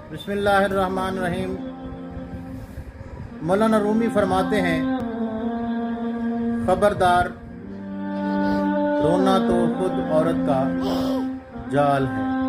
बिस्मिल्लाहिर्रहमानिर्रहीम। मौलाना रूमी फरमाते हैं, खबरदार, रोना तो खुद औरत का जाल है।